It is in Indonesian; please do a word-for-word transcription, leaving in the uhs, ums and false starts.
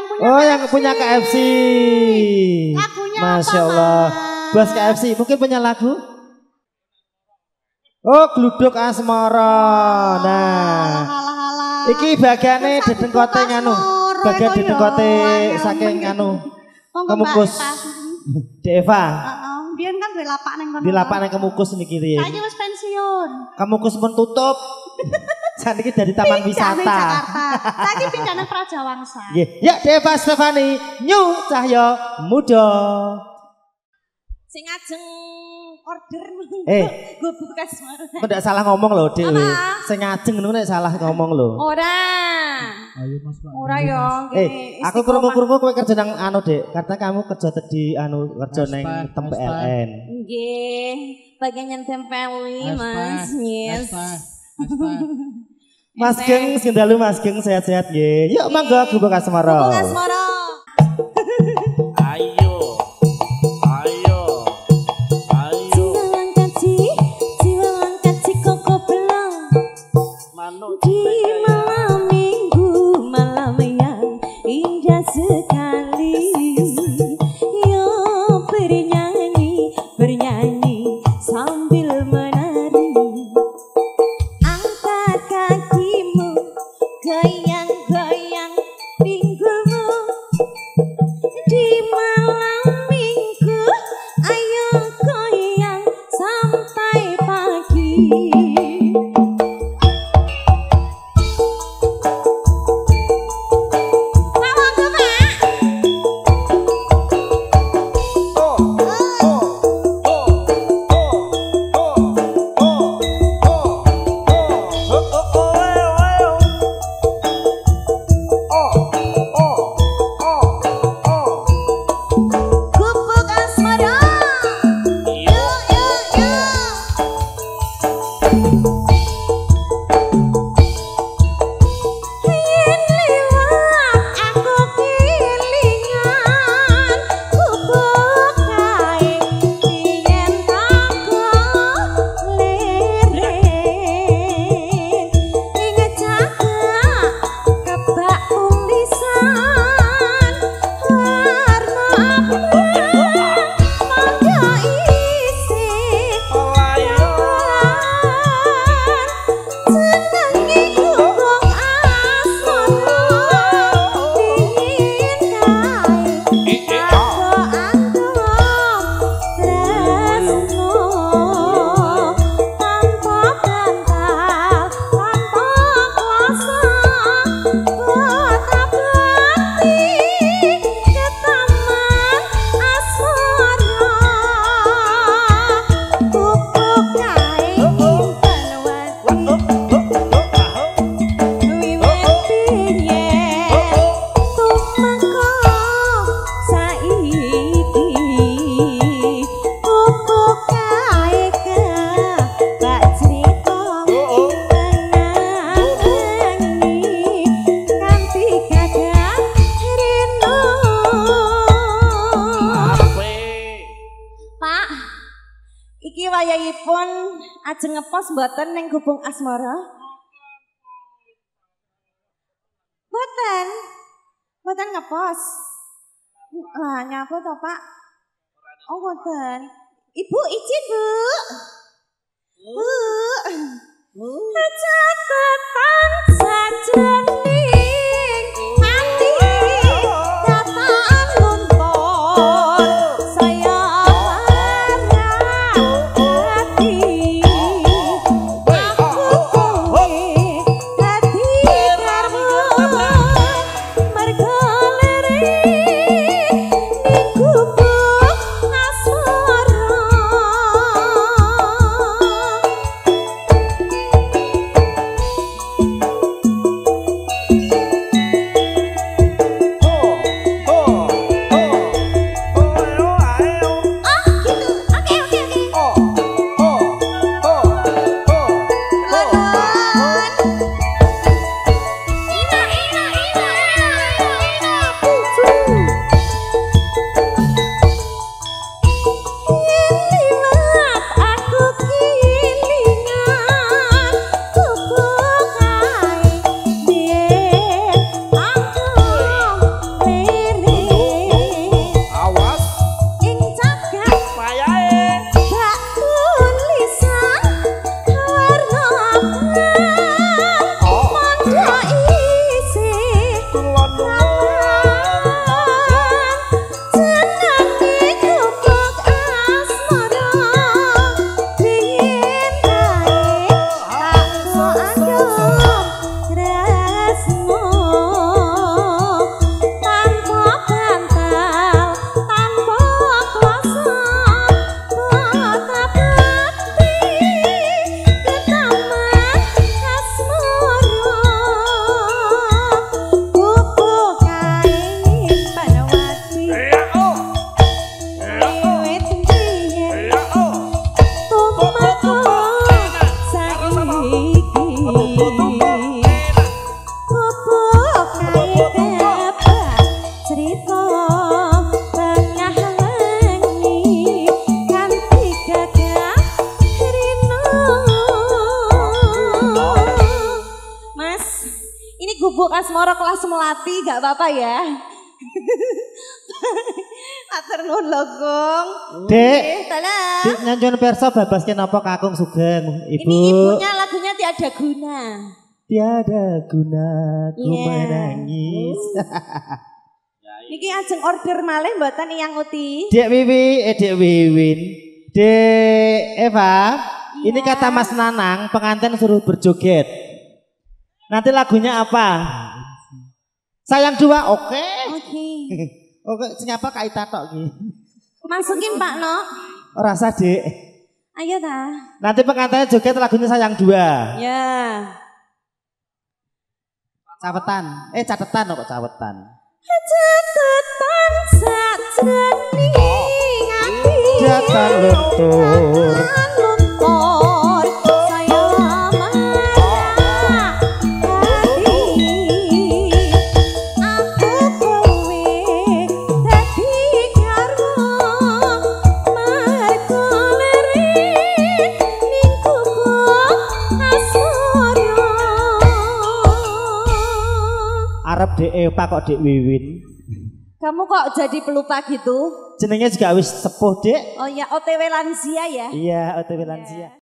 punya Oh, K F C. yang punya K F C. Lagunya Masya apa, Allah. Mas? Bos K F C mungkin punya lagu? Oh, gluduk asmara. Nah. Halah-halah. Iki bagiane dedengkote nganu. Bagian dedengkote saking anu. Kemukus. Deva. Heeh, biyen kan duwe lapak nang kono. Di lapak nang Kemukus niki riyen. Saiki wis pensiun. Kemukus pun tutup. Saniki dari taman wisata. Jakarta. Saiki pindah nang Prajawangsa. Nggih. Ya Deva Stefani, New Cahyo Muda. Sing ajeng order Eh, gubuk asmara. kok ndak salah ngomong lho, Dik. Apa? Sing ngajeng ngono nek salah ngomong lho. Ora. Ayo Mas Pak. Ora ya. Eh, aku krungu-krungu kowe kerja nang anu, Dik. Karena kamu kerja di anu kerja nang tem P L N. Nggih, bagian nyentempeli Mas. Yes. Mas Geng, sing dalu Mas Geng sehat-sehat nggih. Yuk mangga gubuk asmara. Gubuk asmara. Ayo. Ayo. Ayo. Jiwa langkaci, jiwa langkaci koko belang. Manuk Di malam minggu, malam yang indah sekali. Yo bernyanyi, bernyanyi sambil menari. Angkat kakimu, goyang-goyang pinggulmu. Di malam minggu, ayo goyang sampai pagi. Gubuk asmara. Yuk, yuk, yuk. Yen liwat aku kelingan gubuk kae yen tanggo leren ing cagak kebak tulisan warna abang mangga isih senengi gubuk asmara dingin kae aku anggap tresno tanpa bantal tanpa kuasa betabati ke taman asmara gubuk kae nyimpen wati wiwit biyen tumeka saiki gubuk kae kebak crita menangi kanthi kadang rino. Pak, iki wayahipun ajeng ngepos mboten ning gubung asmara? Mboten. Mboten ngepos. Lah nyapa to, Pak? Oh, mboten. Ibu izin, Bu. Bu. Catatan sajening hati kataan lumpur saya marah hati aku kowe dadi karmu mergo lirik ning gubuk asmara. gubuk asmara kelas melati gak apa-apa ya. Atur nuwun lho, Gong. Dek, Dalah. Dek nyanyian perso babas kenapa kakung sugeng, Ibu. Ini ibunya lagunya tiada guna. Tiada guna ku Iya. menangis. Niki ajeng order malih mboten Iyang Uti. Dek Wiwi, eh Dek Wiwin. Dek Eva, Iya. ini kata Mas Nanang, pengantin suruh berjoget. Nanti lagunya apa? Sayang dua, oke. Oke. Oke, siapa Kak Ita tok iki? Masukin Pak No. Ora usah, Dek. Ayo ta. Nanti pengantinnya joget lagunya Sayang dua. Ya. Cawetan. Eh, catetan kok cawetan. Catatan sajroning ati. Jatan luntur. Luntur saya marah hati. Aku kowe dadi garwa mergo lirik ning gubuk asmara. Arep Dek Eva kok Dek Wiwin. Kamu kok jadi pelupa gitu? Jenenge juga wis sepuh, Dek. Oh ya, O T W lansia ya? Iya, O T W lansia.